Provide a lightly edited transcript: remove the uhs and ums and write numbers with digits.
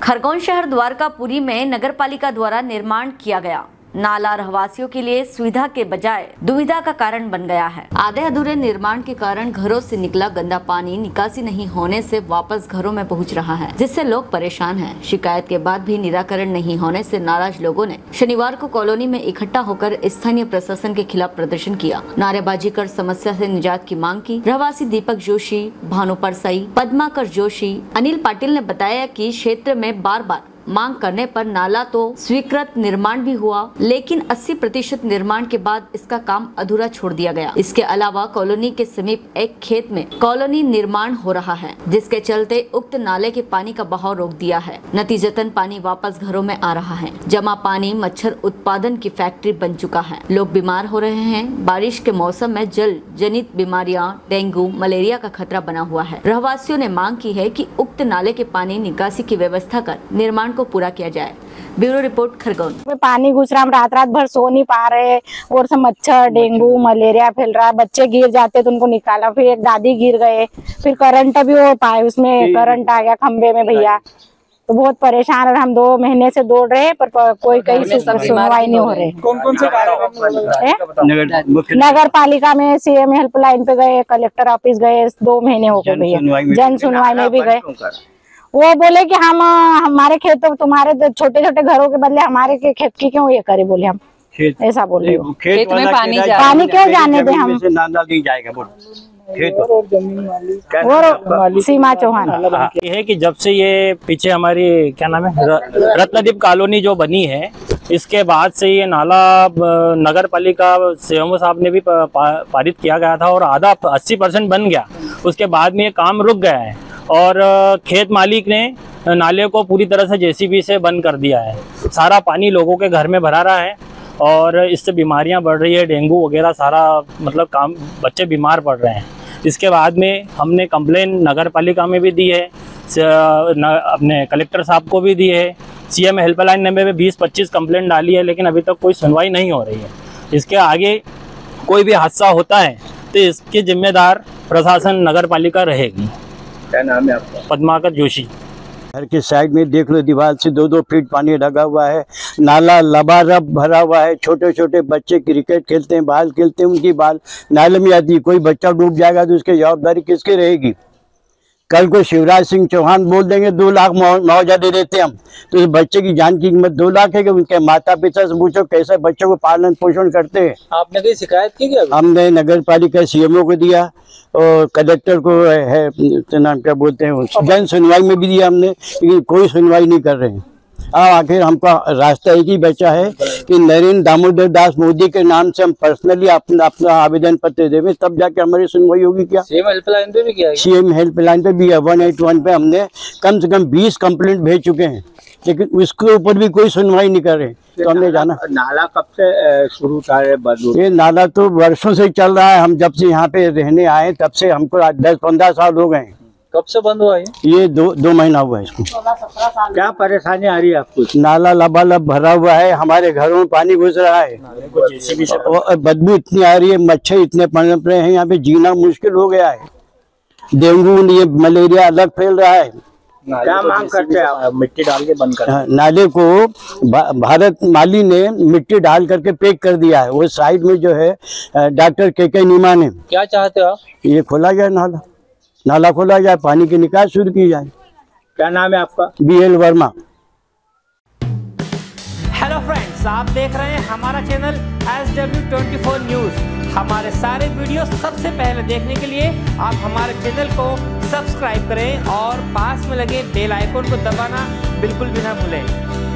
खरगोन शहर द्वारकापुरी में नगरपालिका द्वारा निर्माण किया गया नाला रहवासियों के लिए सुविधा के बजाय दुविधा का कारण बन गया है। आधे अधूरे निर्माण के कारण घरों से निकला गंदा पानी निकासी नहीं होने से वापस घरों में पहुंच रहा है, जिससे लोग परेशान हैं। शिकायत के बाद भी निराकरण नहीं होने से नाराज लोगों ने शनिवार को कॉलोनी में इकट्ठा होकर स्थानीय प्रशासन के खिलाफ प्रदर्शन किया, नारेबाजी कर समस्या से निजात की मांग की। रहवासी दीपक जोशी, भानु परसाई, पद्माकर जोशी, अनिल पाटिल ने बताया कि क्षेत्र में बार बार मांग करने पर नाला तो स्वीकृत निर्माण भी हुआ, लेकिन 80% निर्माण के बाद इसका काम अधूरा छोड़ दिया गया। इसके अलावा कॉलोनी के समीप एक खेत में कॉलोनी निर्माण हो रहा है, जिसके चलते उक्त नाले के पानी का बहाव रोक दिया है। नतीजतन पानी वापस घरों में आ रहा है। जमा पानी मच्छर उत्पादन की फैक्ट्री बन चुका है। लोग बीमार हो रहे हैं। बारिश के मौसम में जल जनित बीमारियां, डेंगू, मलेरिया का खतरा बना हुआ है। रहवासियों ने मांग की है कि उक्त नाले के पानी निकासी की व्यवस्था कर निर्माण को पूरा किया जाए। Bureau report Khargone. पानी घुस रहा, हम रात रात भर सो नहीं पा रहे और सब मच्छर, डेंगू, मलेरिया फैल रहा है। बच्चे गिर जाते तो उनको निकाला, फिर एक दादी गिर गए, फिर करंट भी हो पाए, उसमें करंट आ गया खंबे में भैया, तो बहुत परेशान है। हम 2 महीने से दौड़ रहे हैं पर कोई कहीं सुनवाई नहीं हो रही। कौन से नगर पालिका में CM हेल्पलाइन पे गए, कलेक्टर ऑफिस गए, 2 महीने हो गए भैया, जन सुनवाई में भी गए। वो बोले कि हम हमारे खेत तो तुम्हारे छोटे छोटे घरों के बदले हमारे के खेत की क्यों ये करे, बोले हम ऐसा बोल रहे हो। खेत में पानी क्यों जाने दे हम। और सीमा चौहान ये है कि जब से ये पीछे हमारी क्या नाम है रत्नदीप कॉलोनी जो बनी है, इसके बाद से ये नाला नगर पालिका सीएमओ साहब ने भी पारित किया गया था और आधा 80% बन गया। उसके बाद में ये काम रुक गया है और खेत मालिक ने नाले को पूरी तरह से JCB से बंद कर दिया है। सारा पानी लोगों के घर में भरा रहा है और इससे बीमारियां बढ़ रही है, डेंगू वगैरह सारा मतलब काम, बच्चे बीमार पड़ रहे हैं। इसके बाद में हमने कंप्लेन नगर पालिका में भी दी है, अपने कलेक्टर साहब को भी दी है, CM हेल्पलाइन नंबर में 20-25 कंप्लेंट डाली है, लेकिन अभी तक कोई सुनवाई नहीं हो रही है। इसके आगे कोई भी हादसा होता है तो इसके जिम्मेदार प्रशासन नगर पालिका रहेगी। क्या नाम है आपका? पद्माकर जोशी। घर के साइड में देख लो, दीवार से 2-2 फीट पानी लगा हुआ है, नाला लबालब भरा हुआ है। छोटे छोटे बच्चे क्रिकेट खेलते हैं, बाल खेलते हैं, उनकी बाल नाले में आती है। कोई बच्चा डूब जाएगा तो उसकी जवाबदारी किसकी रहेगी? कल को शिवराज सिंह चौहान बोल देंगे 2 लाख मुआवजा दे देते हम, तो इस बच्चे की जान की कीमत 2 लाख है कि उनके माता पिता से पूछो कैसे बच्चों को पालन पोषण करते हैं। आपने कोई शिकायत की क्या? हमने नगर पालिका CMO को दिया और कलेक्टर को है नाम क्या बोलते हैं, जन सुनवाई में भी दिया हमने, लेकिन कोई सुनवाई नहीं कर रहे हैं। आखिर हमका रास्ता एक ही बचा है कि नरेंद्र दामोदर दास मोदी के नाम से हम पर्सनली अपना आवेदन पत्र देवे, तब जाके हमारी सुनवाई होगी। क्या CM हेल्पलाइन पे भी किया है? CM हेल्पलाइन पे भी है, 181 पे हमने कम से कम 20 कंप्लेंट भेज चुके हैं, लेकिन उसके ऊपर भी कोई सुनवाई नहीं कर रहे। तो हमने जाना नाला कब से शुरू था? ये नाला तो वर्षों से चल रहा है। हम जब से यहाँ पे रहने आए तब से हमको 10-15 साल हो गए। कब से बंद हुआ है? ये 2 महीना हुआ है इसको। क्या परेशानी आ रही है आपको? नाला लबालब भरा हुआ है, हमारे घरों में पानी घुस रहा है, बदबू इतनी आ रही है, मच्छर इतने पनप रहे हैं, यहाँ पे जीना मुश्किल हो गया है। डेंगू, ये मलेरिया अलग फैल रहा है। क्या मांग करते हैं आप? मिट्टी डाल के बंद कर। नाले को भारत माली ने मिट्टी डाल करके पैक कर दिया है। वो साइड में जो है डॉक्टर KK नीमा ने। क्या चाहते हो आप? ये खोला जाए, नाला खोला जाए, पानी की निकास शुरू की जाए। क्या नाम है आपका? BL वर्मा। हेलो फ्रेंड्स, आप देख रहे हैं हमारा चैनल SW24 न्यूज़। हमारे सारे वीडियो सबसे पहले देखने के लिए आप हमारे चैनल को सब्सक्राइब करें और पास में लगे बेल आइकन को दबाना बिल्कुल भी ना भूलें।